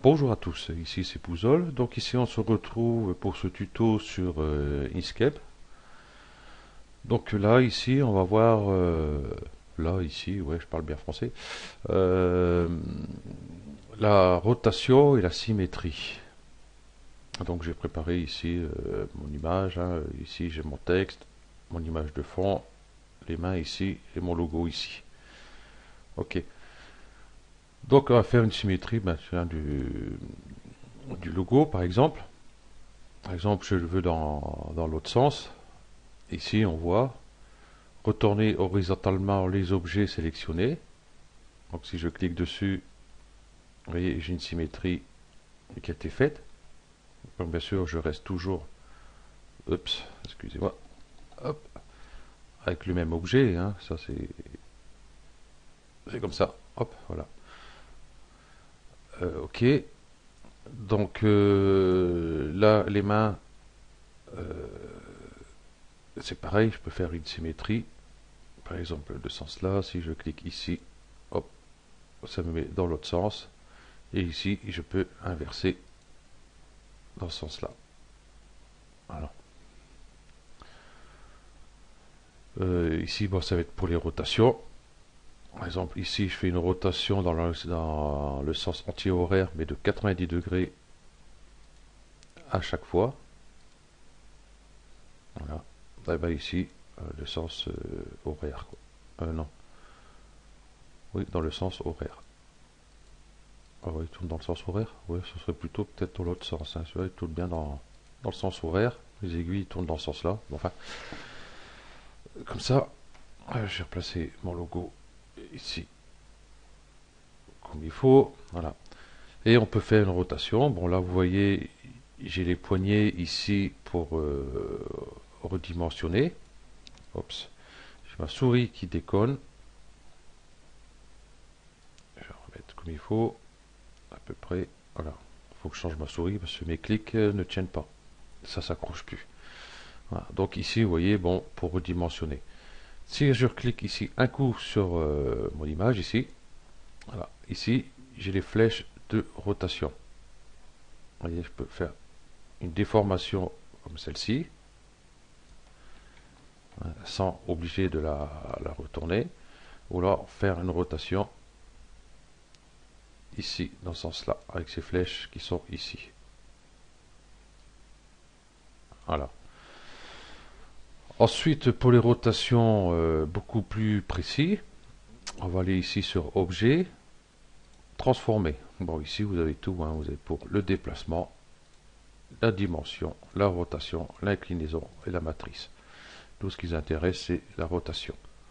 Bonjour à tous, ici c'est Pouzol. Donc ici on se retrouve pour ce tuto sur Inkscape. Donc là ici on va voir là ici, ouais je parle bien français, euh, la rotation et la symétrie. Donc j'ai préparé ici mon image, hein. Ici j'ai mon texte, mon image de fond, les mains ici et mon logo ici. Ok. Donc on va faire une symétrie du logo par exemple. Par exemple, je le veux dans l'autre sens. Ici, on voit retourner horizontalement les objets sélectionnés. Donc, si je clique dessus, vous voyez, j'ai une symétrie qui a été faite. Donc, bien sûr, je reste toujours, oups, excusez-moi, hop, avec le même objet. Hein, ça, c'est comme ça. Hop, voilà. Ok. Donc, là, les mains, euh, c'est pareil. Je peux faire une symétrie. Par exemple, de ce sens-là, si je clique ici, hop, ça me met dans l'autre sens. Et ici, je peux inverser dans ce sens-là. Voilà. Ici, bon, ça va être pour les rotations. Par exemple, ici, je fais une rotation dans le sens anti-horaire, mais de 90 degrés à chaque fois. Voilà. Et ben ici, le sens horaire. Quoi. Non. Oui, dans le sens horaire. Ah oui, il tourne dans le sens horaire. Oui, ce serait plutôt peut-être dans l'autre sens. Hein. Il tourne bien dans le sens horaire. Les aiguilles tournent dans ce sens-là. Bon, enfin, comme ça, j'ai replacé mon logo ici comme il faut. Voilà. Et on peut faire une rotation. Bon, là, vous voyez, j'ai les poignets ici pour redimensionner. Oups. J'ai ma souris qui déconne. Je vais remettre comme il faut. À peu près. Voilà. Il faut que je change ma souris parce que mes clics ne tiennent pas. Ça s'accroche plus. Voilà. Donc ici, vous voyez, bon, pour redimensionner. Si je clique ici un coup sur mon image, ici, voilà, ici, j'ai les flèches de rotation. Vous voyez, je peux faire une déformation comme celle-ci, hein, sans obliger de la retourner, ou alors faire une rotation ici, dans ce sens-là, avec ces flèches qui sont ici. Voilà. Ensuite, pour les rotations beaucoup plus précis, on va aller ici sur Objet, Transformer. Bon, ici, vous avez tout. Hein, vous avez pour le déplacement, la dimension, la rotation, l'inclinaison et la matrice. Tout ce qui nous intéresse, c'est la rotation.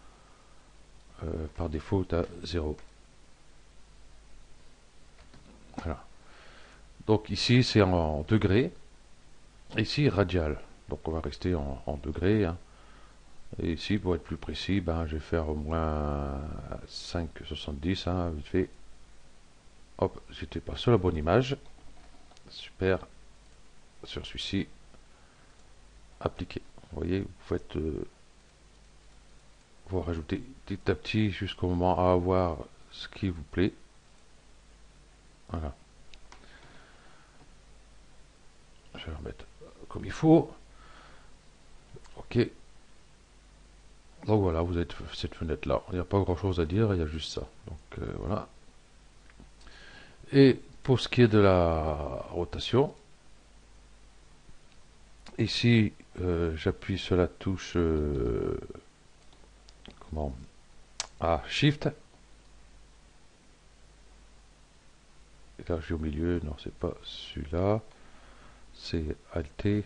Par défaut, à 0. Voilà. Donc ici, c'est en degrés. Ici, radial. Donc on va rester en degrés. Hein. Et ici, pour être plus précis, ben, je vais faire au moins 5,70. Hein, vite fait. Hop, j'étais pas sur la bonne image. Super. Sur celui-ci. Appliquer. Vous voyez, vous faites... vous rajoutez petit à petit jusqu'au moment à avoir ce qui vous plaît. Voilà. Je vais remettre comme il faut. Ok. Donc voilà, vous avez cette fenêtre là. Il n'y a pas grand chose à dire, il y a juste ça. Donc voilà. Et pour ce qui est de la rotation, ici j'appuie sur la touche comment Shift. Et là j'ai au milieu, non c'est pas celui-là, c'est Alt.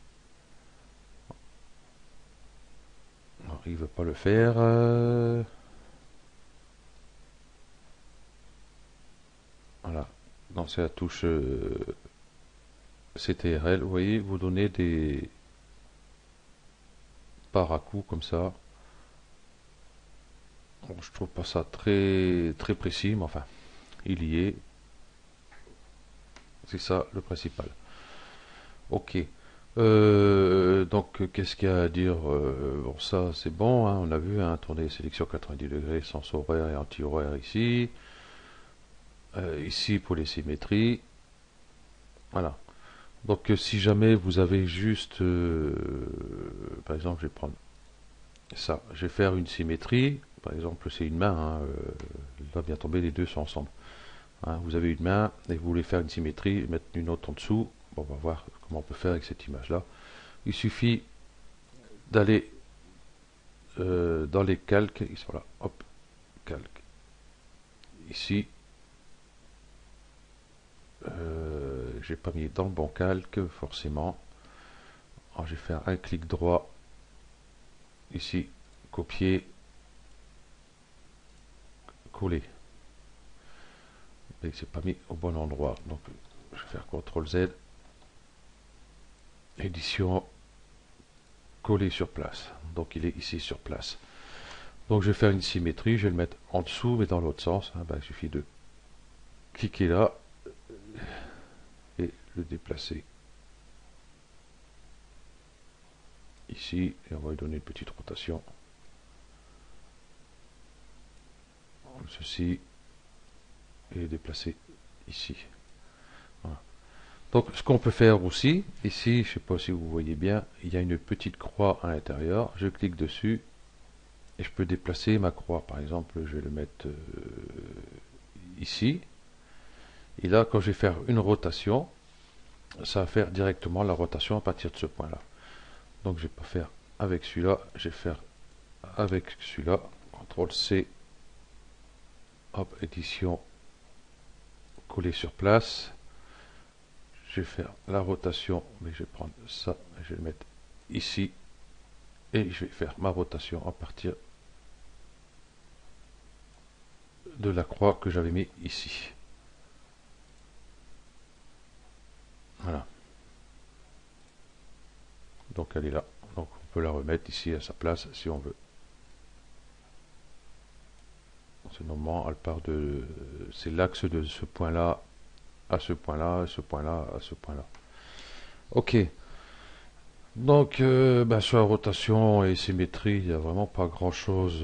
Non, il veut pas le faire. Voilà. Non, c'est la touche CTRL. Vous voyez, vous donnez des par à coup comme ça. Bon, je trouve pas ça très très précis, mais enfin, il y est. C'est ça le principal. Ok. Donc, qu'est-ce qu'il y a à dire bon, ça, c'est bon. Hein, on a vu, hein, tourner sélection 90 degrés, sens horaire et anti-horaire ici. Ici pour les symétries. Voilà. Donc si jamais vous avez juste, par exemple, je vais prendre ça, je vais faire une symétrie. Par exemple, c'est une main, hein, là bien tomber, les deux sont ensemble. Hein, vous avez une main et vous voulez faire une symétrie, mettre une autre en dessous. Bon, on va voir comment on peut faire avec cette image-là. Il suffit d'aller dans les calques, ils sont là, hop, calque. Ici, j'ai pas mis dans le bon calque, forcément. Alors, je vais faire un clic droit, ici, copier, coller. Mais c'est pas mis au bon endroit, donc je vais faire CTRL Z, édition, coller sur place. Donc il est ici sur place. Donc je vais faire une symétrie, je vais le mettre en dessous, mais dans l'autre sens. Hein, il suffit de cliquer là et le déplacer ici, et on va lui donner une petite rotation. Ceci, et le déplacer ici. Voilà. Donc ce qu'on peut faire aussi, ici, je ne sais pas si vous voyez bien, il y a une petite croix à l'intérieur. Je clique dessus et je peux déplacer ma croix. Par exemple, je vais le mettre ici. Et là, quand je vais faire une rotation, ça va faire directement la rotation à partir de ce point-là. Donc je ne vais pas faire avec celui-là, je vais faire avec celui-là. CTRL C, hop, édition, coller sur place. Je vais faire la rotation, mais je vais prendre ça, je vais le mettre ici, et je vais faire ma rotation à partir de la croix que j'avais mis ici. Voilà. Donc elle est là. Donc on peut la remettre ici à sa place si on veut. C'est normalement, elle part de, c'est l'axe de ce point-là à ce point-là, à ce point-là, à ce point-là. Ok. Donc sur la rotation et symétrie, il n'y a vraiment pas grand-chose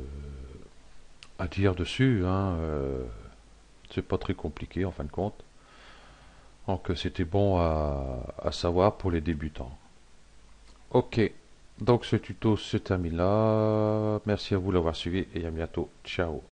à dire dessus. Hein, c'est pas très compliqué en fin de compte. Donc c'était bon à savoir pour les débutants. Ok, donc ce tuto se termine là. Merci à vous d'avoir suivi et à bientôt. Ciao.